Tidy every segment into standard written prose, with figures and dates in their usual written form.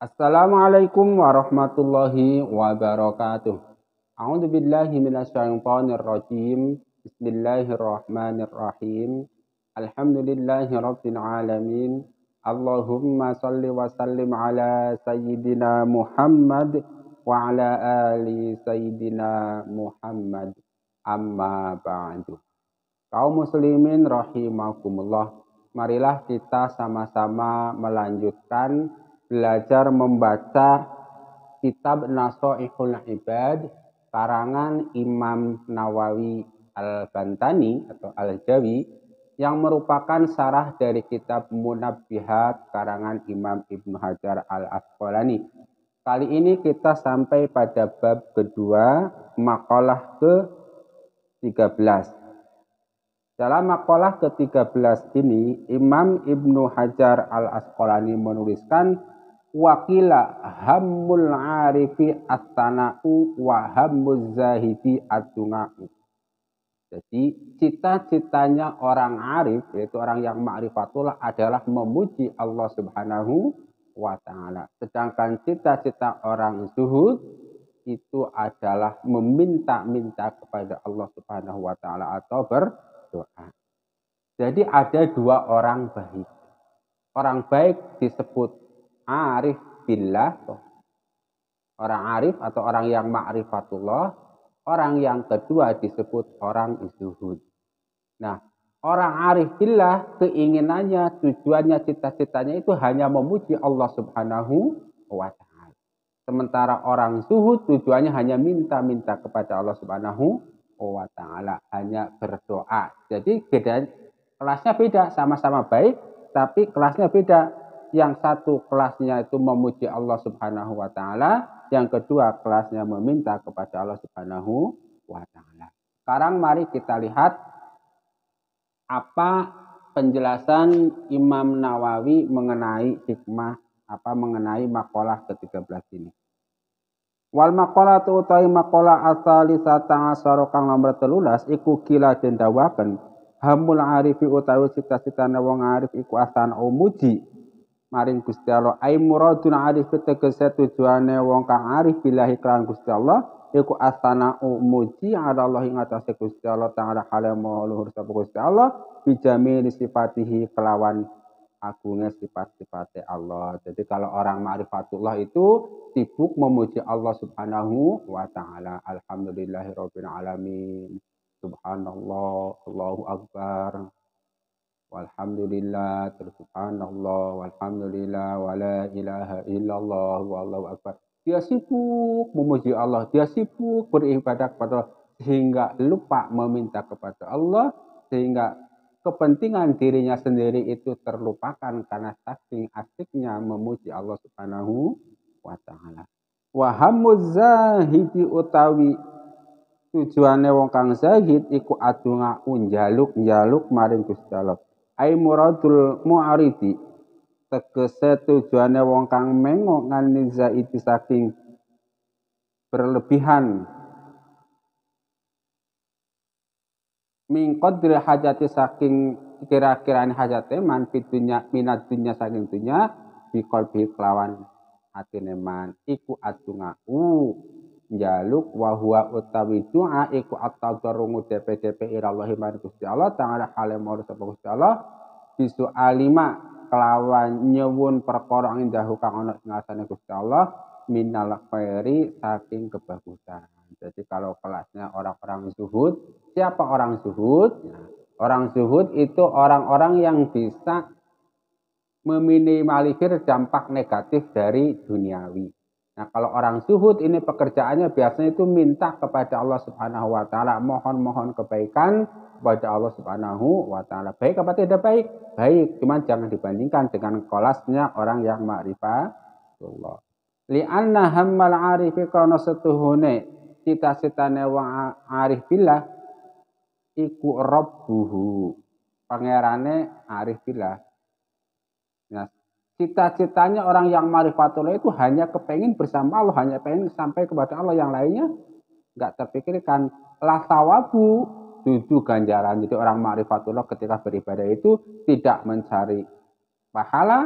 Assalamualaikum warahmatullahi wabarakatuh. A'udzu billahi minasyaitonir rajim. Bismillahirrahmanirrahim. Alhamdulillahi rabbil alamin. Allahumma shalli wa sallim ala sayyidina Muhammad wa ala ali sayyidina Muhammad. Amma ba'du. Kaum muslimin rahimakumullah. Marilah kita sama-sama melanjutkan belajar membaca kitab Nasha'ihul Ibad karangan Imam Nawawi Al-Bantani atau Al-Jawi yang merupakan syarah dari kitab Munabbihat karangan Imam Ibnu Hajar Al-Asqalani. Kali ini kita sampai pada bab kedua, makalah ke-13. Dalam makalah ke-13 ini, Imam Ibnu Hajar Al-Asqalani menuliskan wakila hammul arifi at-tana'u wa hammuz zahidi ad-duna'u. Jadi cita-citanya orang arif, yaitu orang yang ma'rifatullah, adalah memuji Allah Subhanahu wa ta'ala. Sedangkan cita-cita orang zuhud itu adalah meminta-minta kepada Allah Subhanahu wa ta'ala atau berdoa. Jadi ada dua orang baik. Orang baik disebut arif billah, orang arif atau orang yang ma'rifatullah. Orang yang kedua disebut orang zuhud. Nah, orang arif billah keinginannya, tujuannya, cita-citanya itu hanya memuji Allah Subhanahu wa ta'ala. Sementara orang zuhud tujuannya hanya minta-minta kepada Allah Subhanahu wa ta'ala, hanya berdoa. Jadi beda, kelasnya beda, sama-sama baik, tapi kelasnya beda. Yang satu kelasnya itu memuji Allah Subhanahu wa ta'ala, yang kedua kelasnya meminta kepada Allah Subhanahu wa ta'ala. Sekarang mari kita lihat apa penjelasan Imam Nawawi mengenai hikmah, mengenai makalah ke-13 ini. Wal maqalah tu utawi maqalah asalisata asyara kang nomor 13 iku kila den dawaken hamul arifi utawi cita-citane wong arif iku astan umuji maring Gusti Allah ai muradun arif tegese tujuane wong kang arif billahi kelawan Gusti Allah iku astana umuji ala Allah ing atase Gusti Allah taala halamu luhur sapa Gusti Allah bijami sifatihi kelawan agungnya sifat-sifatnya Allah. Jadi kalau orang ma'rifatullah itu sibuk memuji Allah Subhanahu wa ta'ala. Alhamdulillahirabbil alamin. Subhanallah, Allahu akbar. Walhamdulillah, subhanallah, walhamdulillah, wala ilaha illallah, wallahu akbar. Dia sibuk memuji Allah, dia sibuk beribadah kepada Allah, sehingga lupa meminta kepada Allah, sehingga kepentingan dirinya sendiri itu terlupakan karena saking asiknya memuji Allah Subhanahu wa ta'ala. Wa hammuz zahidi utawi tujuane wong kang zahid iku adunga njaluk maring Gusti Allah. Ai muradul mu'aridi tegese tujuane wong kang mengok ngani zaidi saking berlebihan min qadri hajati saking kira-kirane hajate man fitunya minat dunya saking dunya bi qalbi kelawan atine man iku adunga njaluk wa huwa utawi doa iku at-tadarrungu DP irallahi maring Gusti Allah taala hale maur sapa Gusti Allah bisu alima kelawan nyewun perkara indahu kang ana ing ngasane Gusti Allah minal khairi saking kebagusan. Jadi kalau kelasnya orang-orang zuhud, siapa orang zuhud? Nah, orang zuhud itu orang-orang yang bisa meminimalisir dampak negatif dari duniawi. Nah, kalau orang zuhud ini pekerjaannya biasanya itu minta kepada Allah Subhanahu wa ta'ala, mohon-mohon kebaikan kepada Allah Subhanahu wa ta'ala. Baik apa tidak baik? Baik, cuman jangan dibandingkan dengan kelasnya orang yang ma'rifatullah. Li'anna hammal arifi kana setuhune cita-citane wong arif billah iku rabbuhu. Pangerane arif billah. Nah, cita-citanya orang yang ma'rifatullah itu hanya kepengen bersama Allah, hanya pengen sampai kepada Allah, yang lainnya enggak terpikirkan. La sawabu dudu ganjaran. Jadi orang ma'rifatullah ketika beribadah itu tidak mencari pahala,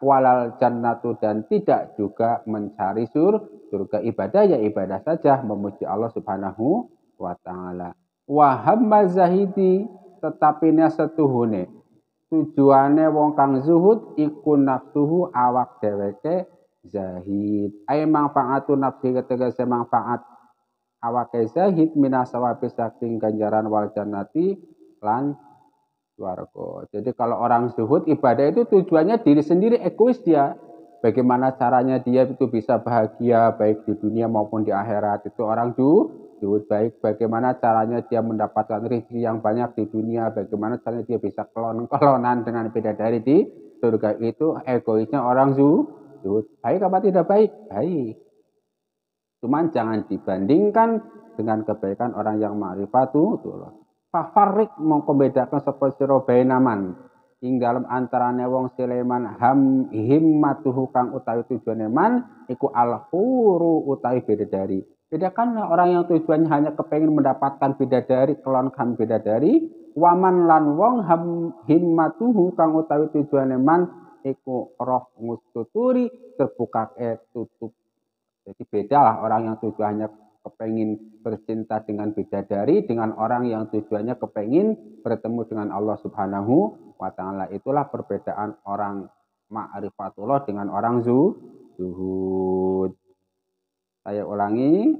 walal jannatu dan tidak juga mencari surga. Ibadah ya ibadah saja, memuji Allah Subhanahu wa taala. Wa hamma zahidi tetapi setuhune tujuane wong kang zuhud iku nafsuhu awak dheweke zahid. Ai manfaatu nafsi ketegese manfaat awake zahid minasawabi saking ganjaran wal jannati lan swarga. Jadi kalau orang zuhud ibadah itu tujuannya diri sendiri, egois dia. Bagaimana caranya dia itu bisa bahagia baik di dunia maupun di akhirat. Itu orang zuhud baik. Bagaimana caranya dia mendapatkan rezeki yang banyak di dunia. Bagaimana caranya dia bisa kelon-kelonan dengan bidadari di surga. Itu egoisnya orang zuhud. Baik apa tidak baik? Baik. Cuman jangan dibandingkan dengan kebaikan orang yang ma'rifatullah. Fafarik mongko bedakan sapa sira bainaman ing dalem antarane wong Sulaiman himmatuhu kang utawi tujuane man iku al-huru utawi bidadari. Bedakanlah orang yang tujuannya hanya kepengin mendapatkan bidadari, kelonkan bidadari, waman lan wong himmatuhu kang utawi tujuane man iku roh ngustuturi terbuka tutup. Jadi bedalah orang yang tujuannya kepengin bercinta dengan bidadari dengan orang yang tujuannya kepengin bertemu dengan Allah Subhanahu wa taala. Itulah perbedaan orang ma'rifatullah dengan orang zuhud. Saya ulangi.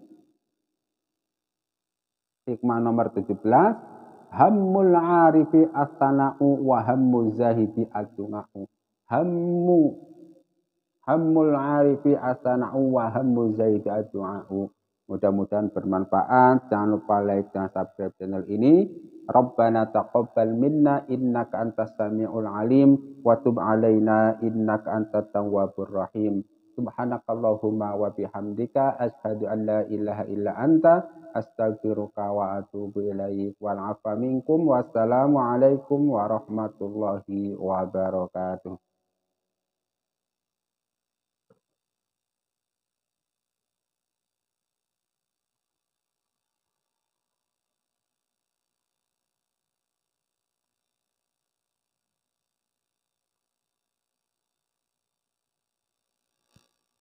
Hikmah nomor 17. Hammul arifi as-sana'u wa hammul zahidi ad-duna'u. Hammul arifi as-sana'u wa hammul zahidi ad-du'a'u. Mudah-mudahan bermanfaat. Jangan lupa like dan subscribe channel ini. Rabbana taqabbal minna innaka antas samiul alim wa tub alaina innaka antat tawwabur rahim. Subhanakallahumma wa bihamdika asyhadu an la ilaha illa anta astaghfiruka wa atubu ilaik. Wal afa minkum wassalamu alaikum warahmatullahi wabarakatuh.